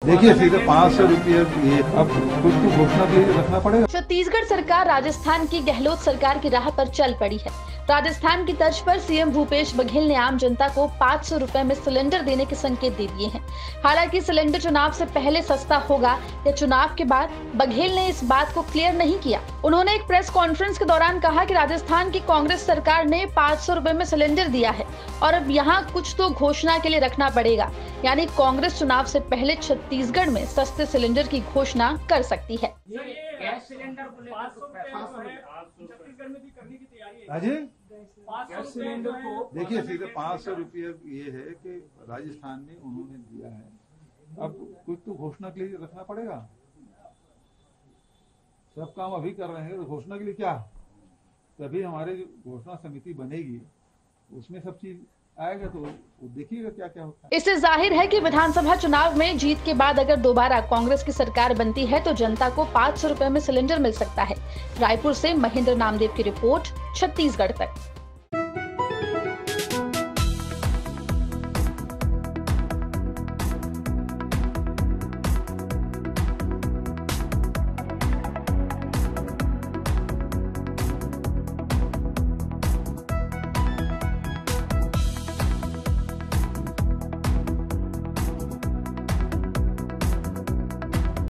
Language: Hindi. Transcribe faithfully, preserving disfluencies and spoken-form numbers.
देखिए सीधे पाँच सौ रुपये ये अब कुछ तो घोषणा के लिए रखना पड़ेगा। छत्तीसगढ़ सरकार राजस्थान की गहलोत सरकार की राह पर चल पड़ी है। राजस्थान की तर्ज पर सीएम भूपेश बघेल ने आम जनता को पाँच सौ रुपए में सिलेंडर देने के संकेत दे दिए हैं। हालांकि सिलेंडर चुनाव से पहले सस्ता होगा या चुनाव के बाद, बघेल ने इस बात को क्लियर नहीं किया। उन्होंने एक प्रेस कॉन्फ्रेंस के दौरान कहा कि राजस्थान की कांग्रेस सरकार ने पाँच सौ रुपए में सिलेंडर दिया है और अब यहाँ कुछ तो घोषणा के लिए रखना पड़ेगा, यानी कांग्रेस चुनाव से पहले छत्तीसगढ़ में सस्ते सिलेंडर की घोषणा कर सकती है। गैस सिलेंडर छत्तीसगढ़ में भी करने की तैयारी है। अजय गैस सिलेंडर को देखिए सीधे पाँच सौ रुपये ये है कि राजस्थान ने उन्होंने दिया है, अब कुछ तो घोषणा के लिए रखना पड़ेगा। सब काम अभी कर रहे हैं तो घोषणा के लिए क्या, तभी हमारे जो घोषणा समिति बनेगी उसमें सब चीज आएगा तो देखिएगा क्या क्या होता है। इससे जाहिर है कि विधानसभा चुनाव में जीत के बाद अगर दोबारा कांग्रेस की सरकार बनती है तो जनता को पाँच सौ रुपए में सिलेंडर मिल सकता है। रायपुर से महेंद्र नामदेव की रिपोर्ट, छत्तीसगढ़ तक।